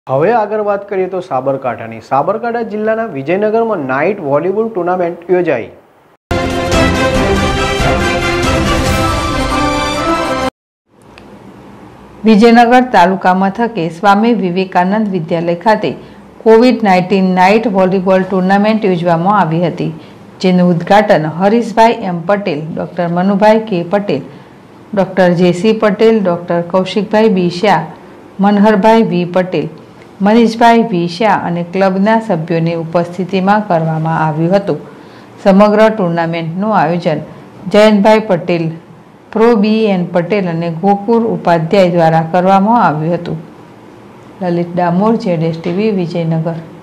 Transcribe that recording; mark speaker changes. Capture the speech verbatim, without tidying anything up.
Speaker 1: હવે આગળ વાત કરીએ તો સાબરકાંઠાની સાબરકાંઠા જિલ્લાના વિજયનગરમાં નાઇટ વોલીબોલ ટુર્નામેન્ટ યોજાઈ।
Speaker 2: વિજયનગર તાલુકા મથકે સ્વામી વિવેકાનંદ વિદ્યાલય ખાતે COVID nineteen night volleyball tournament યોજવામાં આવી હતી, જેનું ઉદ્ઘાટન Harishbhai M Patel, doctor Manubhai K Patel, doctor JC Patel, doctor Kaushikbhai B Shah, Manharbhai V Patel, Manishbhai V Shah અને ક્લબના સભ્યોની ઉપસ્થિતિમાં કરવામાં આવ્યું હતું। સમગ્ર ટુર્નામેન્ટનું આયોજન Jayantbhai Patel, prof B N Patel અને ગોકુળ ઉપાધ્યાય દ્વારા કરવામાં આવ્યું હતું। લલિત ડામોર, જેડેશ ટીવી, વિજયનગર।